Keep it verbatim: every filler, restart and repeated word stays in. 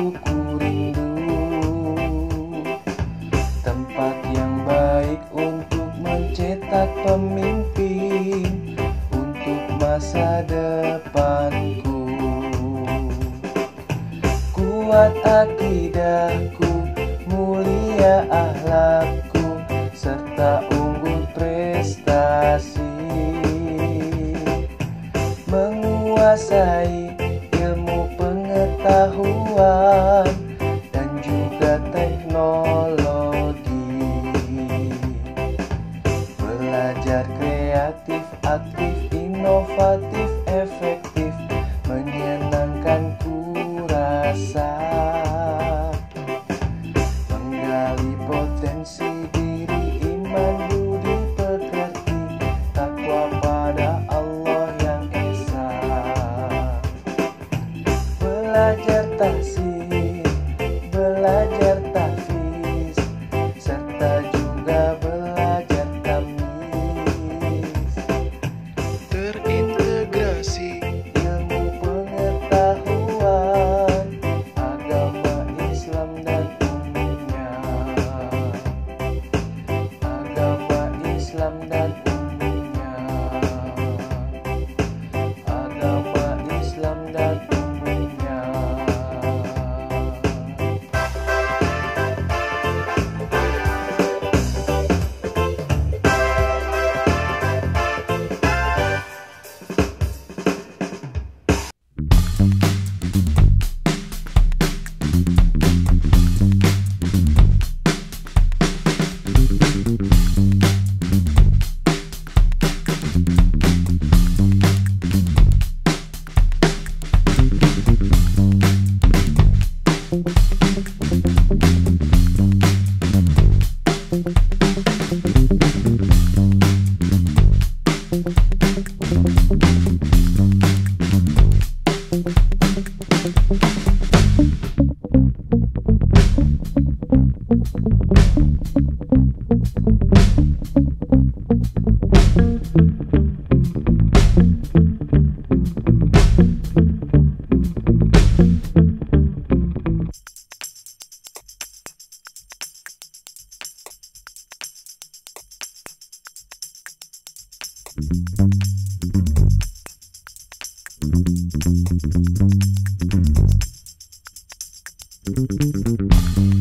ku rindu, tempat yang baik untuk mencetak pemimpin untuk masa depanku. Kuat akidahku, mulia akhlakku, serta unggul prestasi, menguasai ilmu pengetahuan dan juga teknologi, belajar kreatif, aktif, inovatif, efektif, menyenangkan ku rasa, menggali potensi diri, iman, budi pekerti, takwa pada Allah yang Esa, belajar tahsin, belajar tahfiz, serta juga belajar tamyiz, terintegrasi ilmu pengetahuan agama Islam dan umumnya, agama Islam dan umumnya, agama Islam dan umumnya. Thank you.